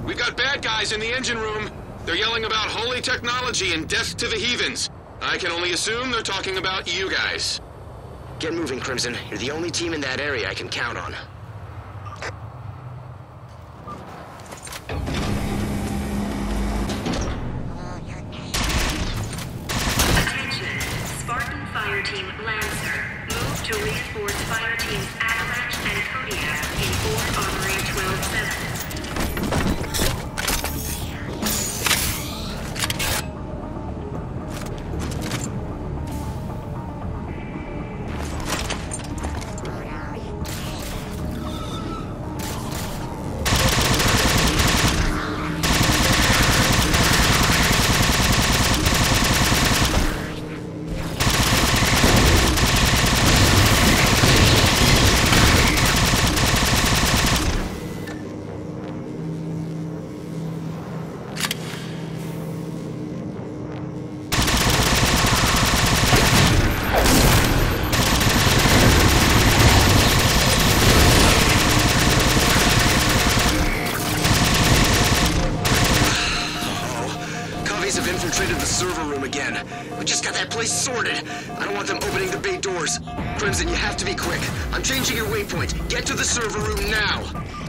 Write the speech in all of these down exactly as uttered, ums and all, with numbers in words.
We got bad guys in the engine room. They're yelling about holy technology and death to the heathens. I can only assume they're talking about you guys. Get moving, Crimson. You're the only team in that area I can count on. Attention, Spartan Fire Team Lancer. Move to reinforce Fire Teams Avalanche and Kodiak in Fort Armory twelve seven. Have infiltrated the server room again. We just got that place sorted. I don't want them opening the bay doors. Crimson, you have to be quick. I'm changing your waypoint. Get to the server room now.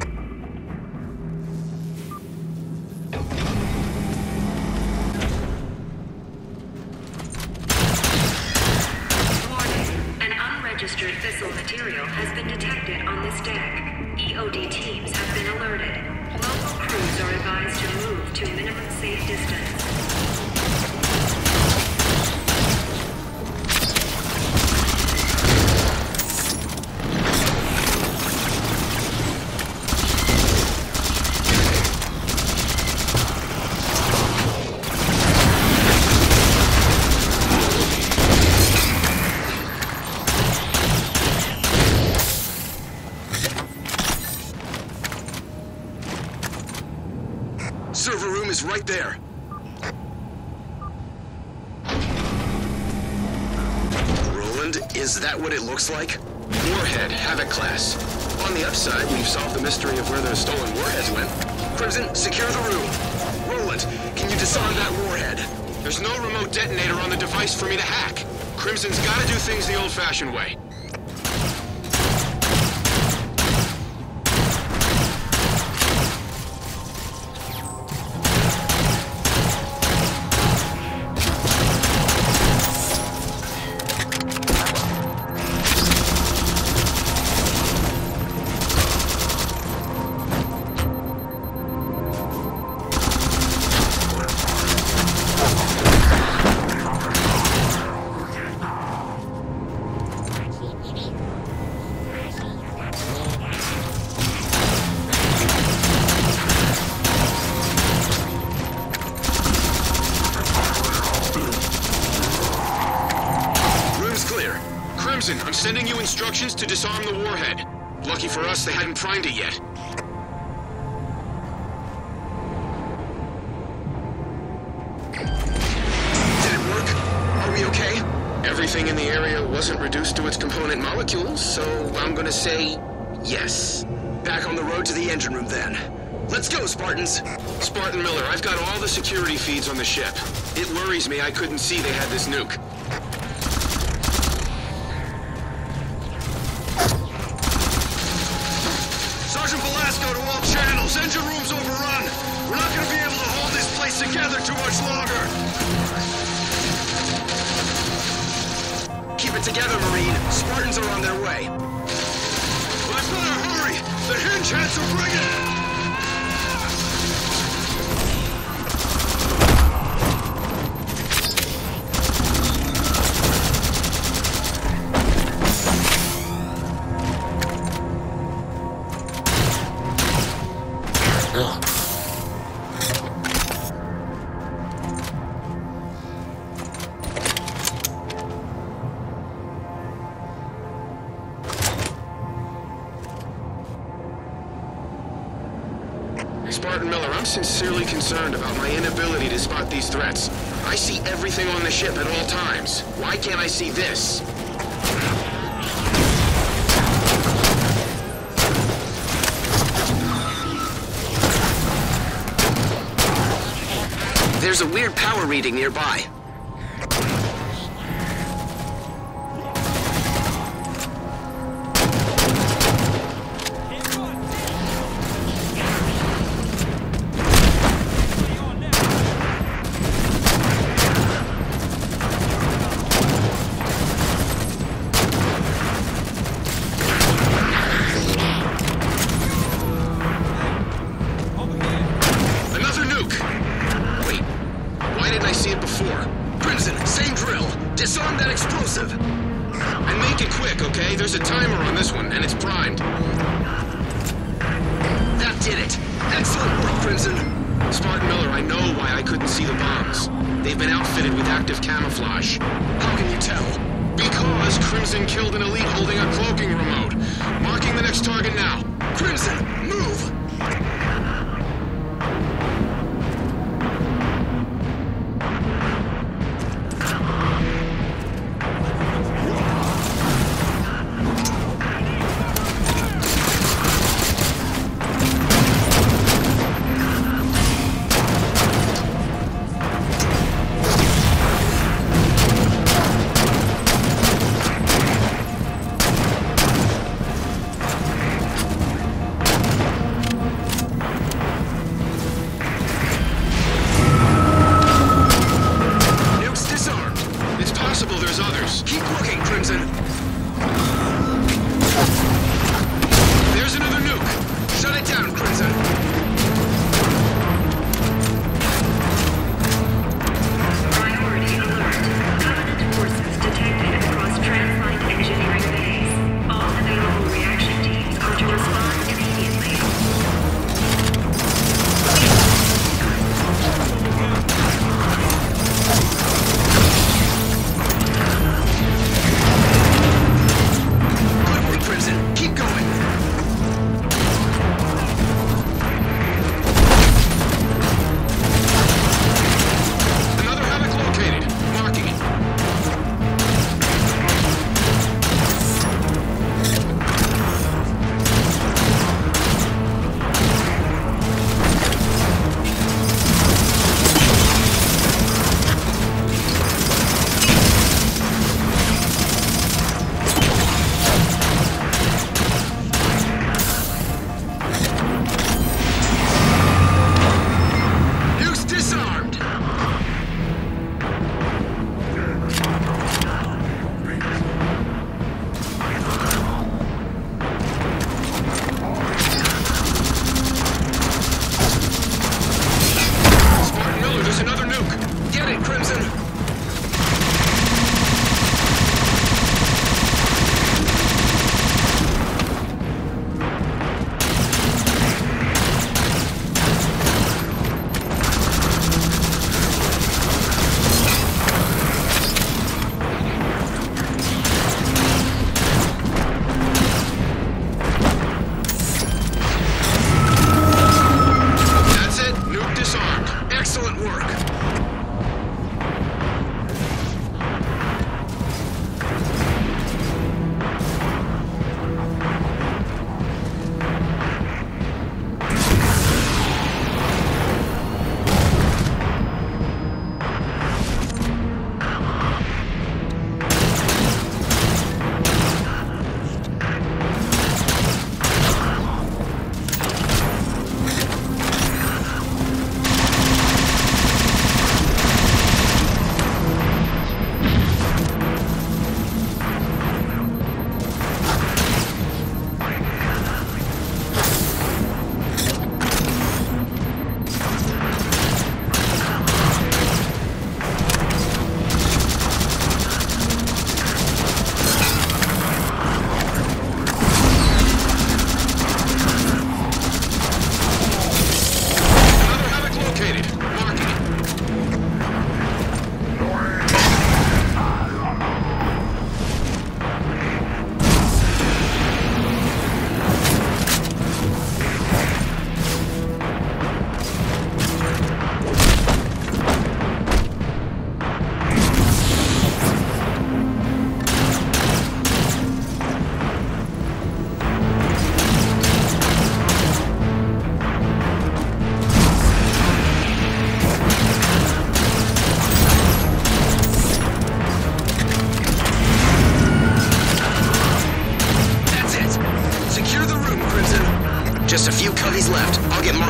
Warning. An unregistered fissile material has been detected on this deck. E O D teams have been alerted. Local crews are advised to move to minimum safe distance. Server room is right there. Roland, is that what it looks like? Warhead, Havoc class. On the upside, we've solved the mystery of where those stolen warheads went. Crimson, secure the room. Roland, can you disarm that warhead? There's no remote detonator on the device for me to hack. Crimson's gotta do things the old-fashioned way. Crimson, I'm sending you instructions to disarm the warhead. Lucky for us, they hadn't primed it yet. Did it work? Are we okay? Everything in the area wasn't reduced to its component molecules, so I'm gonna say yes. Back on the road to the engine room then. Let's go, Spartans! Spartan Miller, I've got all the security feeds on the ship. It worries me I couldn't see they had this nuke. Sergeant Velasco to all channels. Engine room's overrun. We're not going to be able to hold this place together too much longer. Keep it together, Marine. Spartans are on their way. I better hurry. The hinge heads are bringing. Spartan Miller, I'm sincerely concerned about my inability to spot these threats. I see everything on the ship at all times. Why can't I see this? There's a weird power reading nearby. Disarm that explosive! And make it quick, okay? There's a timer on this one, and it's primed. That did it! Excellent work, Crimson! Spartan Miller, I know why I couldn't see the bombs. They've been outfitted with active camouflage. How can you tell? Because Crimson killed an elite holding a cloaking remote. Marking the next target now. Crimson, move!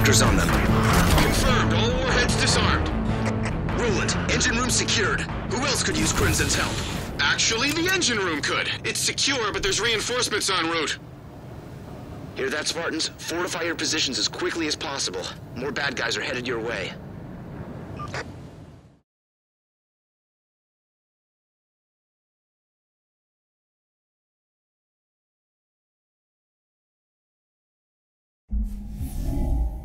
walkers on them. Confirmed. All warheads disarmed. Roland, engine room secured. Who else could use Crimson's help? Actually, the engine room could. It's secure, but there's reinforcements en route. Hear that, Spartans? Fortify your positions as quickly as possible. More bad guys are headed your way. You